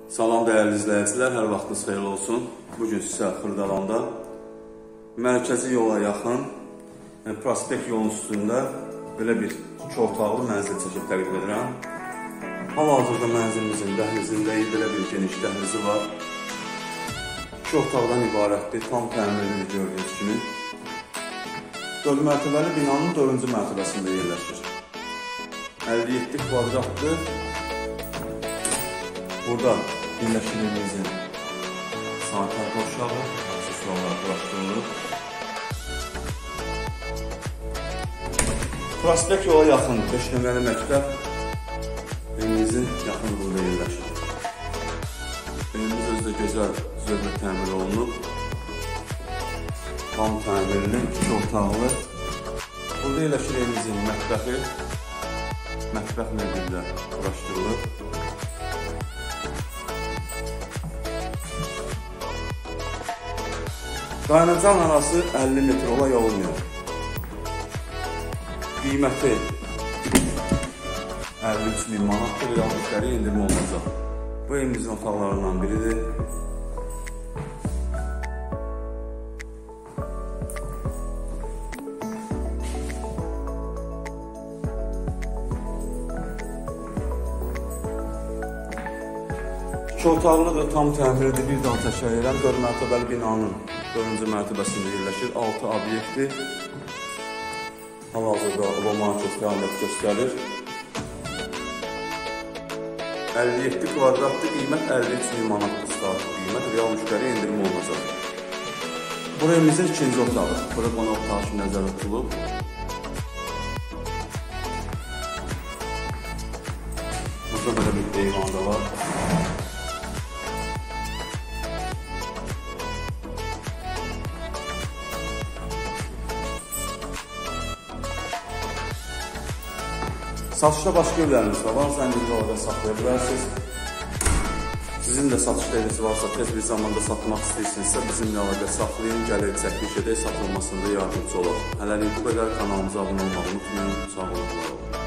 Salam dəyərli izləyicilər, hər vaxtınız xeyirli olsun. Bugün sizə Xırdalanda mərkəzi yola yaxın, prospekt yolun üstündə belə bir 2 otaqlı mənzil çəkib təqdim edirəm. Hal-hazırda mənzilimizin dəhlizindəyik, belə bir geniş dəhlizi var. 2 otaqdan ibarətdir, tam təmirli gördüyünüz kimi. 4 mərtəbəli binanın 4-cü mərtəbəsində yerləşir. 57 kvadratdır. Burada birləşdirimizin sanitar qovşağı, aksesuarlar quraşdırılır. Prospekt yola yaxın 5 nömrəli məktəb evimizin yaxınlığında yerləşir. Evimiz özü də gözəl, zövqlə təmir olunub. Tam təmirli, 2 otaqlı. Burada yerləşir evimizin mətbəxi. Mətbəx mebellə quraşdırılır. Qaynacaq arası 50 metr ola yolun yox. Qiyməti 53.000 manatdır, bir müştəri endirmə olunacaq. Bu evimizin otaqlarından biridir. İki otaqlıdır, tam təmirlidir, bir daha təkrar edirəm. 4 mərtəbəli binanın 4-cü mərtəbəsində yerləşir, 6 obyekti. Hal-hazırda romantik fəaliyyət göstərir. 57 kvadratlı qiymət 53.000 manatdır start qiymət, real müştəri endirmə olunacaq. Bu evimizin 2-ci otağı. Burada qonaq otağı kimi nəzərdə tutulub. Burada belə bir eyvan da var. Satışda başqa evlərimiz də var, zəngin əlaqə saxlaya bilərsiniz. Sizin də satışda eviniz varsa, tez bir zamanda satmaq istəyirsinizsə, bizimlə əlaqə saxlayın, gəlir çəkiliş edək, satılmasında yardımcı olaq. Hələlik bu qədər, kanalımıza abunə olmağı unutmayın, sağ olun.